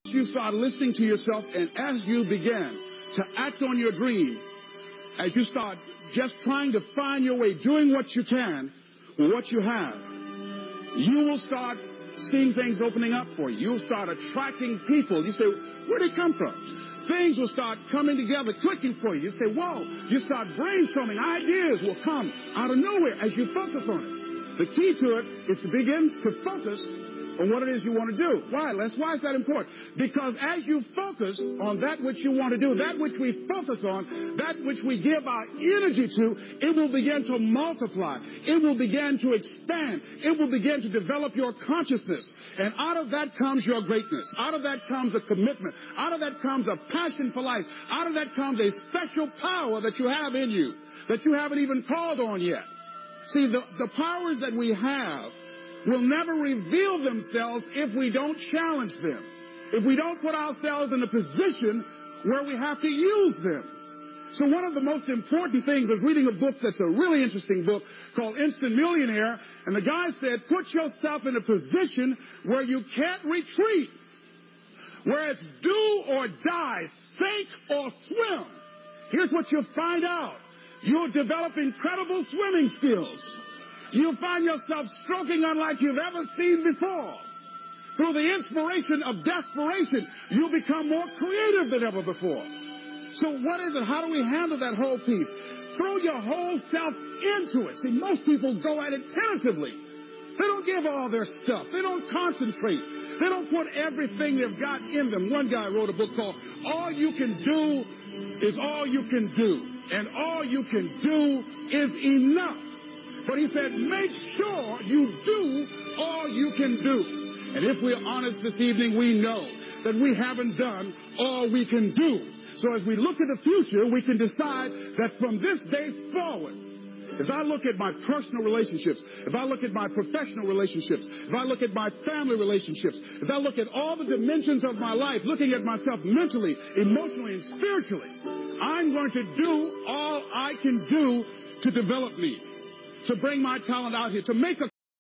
you start listening to yourself, and as you begin to act on your dream, as you start just trying to find your way, doing what you can with what you have, you will start seeing things opening up for you. You'll start attracting people. You say, where'd they come from? Things will start coming together, clicking for you. You say, whoa. You start brainstorming. Ideas will come out of nowhere as you focus on it. The key to it is to begin to focus on what it is you want to do. Why, Les? Why is that important? Because as you focus on that which you want to do, that which we focus on, that which we give our energy to, it will begin to multiply. It will begin to expand. It will begin to develop your consciousness. And out of that comes your greatness. Out of that comes a commitment. Out of that comes a passion for life. Out of that comes a special power that you have in you that you haven't even called on yet. See, the powers that we have will never reveal themselves if we don't challenge them, if we don't put ourselves in a position where we have to use them. So one of the most important things is reading a book that's a really interesting book called Instant Millionaire, and the guy said, put yourself in a position where you can't retreat, where it's do or die, sink or swim. Here's what you'll find out. You'll develop incredible swimming skills. You'll find yourself stroking unlike you've ever seen before. Through the inspiration of desperation, you'll become more creative than ever before. So what is it? How do we handle that whole piece? Throw your whole self into it. See, most people go at it tentatively. They don't give all their stuff. They don't concentrate. They don't put everything they've got in them. One guy wrote a book called All You Can Do Is All You Can Do. And all you can do is enough. But he said, make sure you do all you can do. And if we're honest this evening, we know that we haven't done all we can do. So as we look at the future, we can decide that from this day forward, as I look at my personal relationships, if I look at my professional relationships, if I look at my family relationships, as I look at all the dimensions of my life, looking at myself mentally, emotionally, and spiritually, I'm going to do all I can do to develop me, to bring my talent out here, to make a